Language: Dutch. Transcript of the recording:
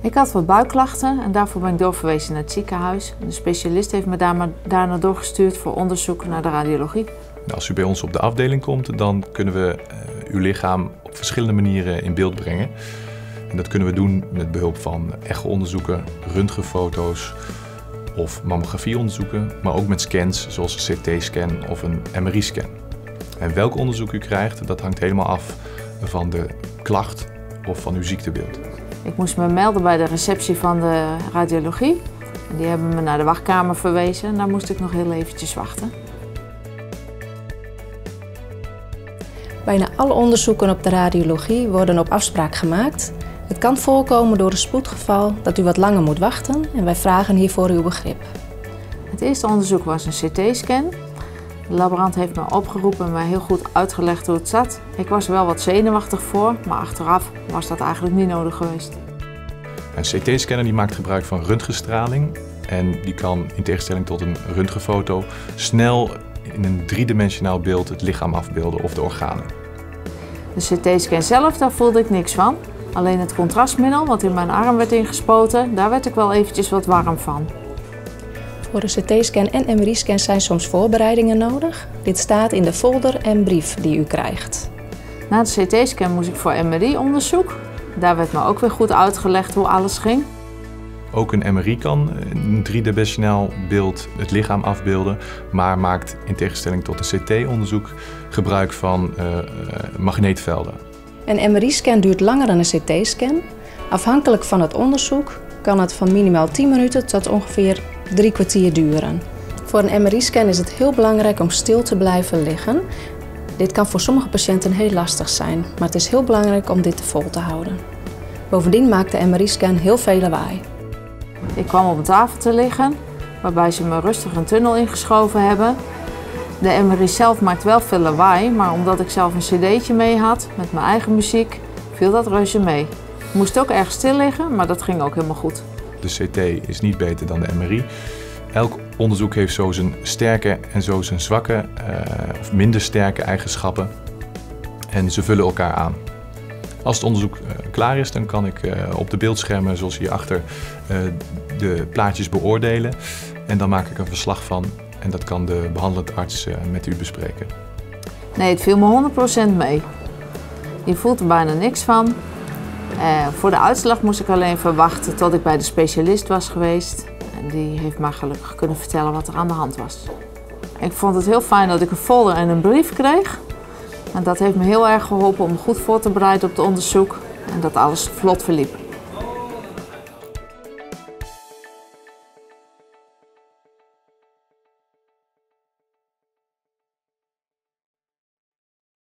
Ik had wat buikklachten en daarvoor ben ik doorverwezen naar het ziekenhuis. De specialist heeft me daarna doorgestuurd voor onderzoek naar de radiologie. Als u bij ons op de afdeling komt, dan kunnen we uw lichaam op verschillende manieren in beeld brengen. En dat kunnen we doen met behulp van echo-onderzoeken, röntgenfoto's of mammografieonderzoeken, maar ook met scans zoals een CT-scan of een MRI-scan. En welk onderzoek u krijgt, dat hangt helemaal af van de klacht of van uw ziektebeeld. Ik moest me melden bij de receptie van de radiologie. Die hebben me naar de wachtkamer verwezen en daar moest ik nog heel eventjes wachten. Bijna alle onderzoeken op de radiologie worden op afspraak gemaakt. Het kan voorkomen door een spoedgeval dat u wat langer moet wachten en wij vragen hiervoor uw begrip. Het eerste onderzoek was een CT-scan. De laborant heeft me opgeroepen en mij heel goed uitgelegd hoe het zat. Ik was er wel wat zenuwachtig voor, maar achteraf was dat eigenlijk niet nodig geweest. Een CT-scanner die maakt gebruik van röntgenstraling en die kan in tegenstelling tot een röntgenfoto snel in een driedimensionaal beeld het lichaam afbeelden of de organen. De CT-scan zelf, daar voelde ik niks van. Alleen het contrastmiddel wat in mijn arm werd ingespoten, daar werd ik wel eventjes wat warm van. Voor een CT-scan en MRI-scan zijn soms voorbereidingen nodig. Dit staat in de folder en brief die u krijgt. Na de CT-scan moest ik voor MRI-onderzoek. Daar werd me ook weer goed uitgelegd hoe alles ging. Ook een MRI kan een driedimensionaal beeld het lichaam afbeelden, maar maakt in tegenstelling tot een CT-onderzoek gebruik van magneetvelden. Een MRI-scan duurt langer dan een CT-scan. Afhankelijk van het onderzoek kan het van minimaal 10 minuten tot ongeveer 3 kwartier duren. Voor een MRI-scan is het heel belangrijk om stil te blijven liggen. Dit kan voor sommige patiënten heel lastig zijn, maar het is heel belangrijk om dit vol te houden. Bovendien maakt de MRI-scan heel veel lawaai. Ik kwam op een tafel te liggen, waarbij ze me rustig een tunnel ingeschoven hebben. De MRI zelf maakt wel veel lawaai, maar omdat ik zelf een cd'tje mee had met mijn eigen muziek, viel dat reuze mee. Ik moest ook erg stil liggen, maar dat ging ook helemaal goed. De CT is niet beter dan de MRI. Elk onderzoek heeft zo zijn sterke en zo zijn zwakke of minder sterke eigenschappen en ze vullen elkaar aan. Als het onderzoek klaar is, dan kan ik op de beeldschermen zoals hierachter de plaatjes beoordelen en dan maak ik een verslag van en dat kan de behandelend arts met u bespreken. Nee, het viel me 100% mee. Je voelt er bijna niks van. Voor de uitslag moest ik alleen verwachten tot ik bij de specialist was geweest. En die heeft mij gelukkig kunnen vertellen wat er aan de hand was. Ik vond het heel fijn dat ik een folder en een brief kreeg. En dat heeft me heel erg geholpen om goed voor te bereiden op het onderzoek en dat alles vlot verliep.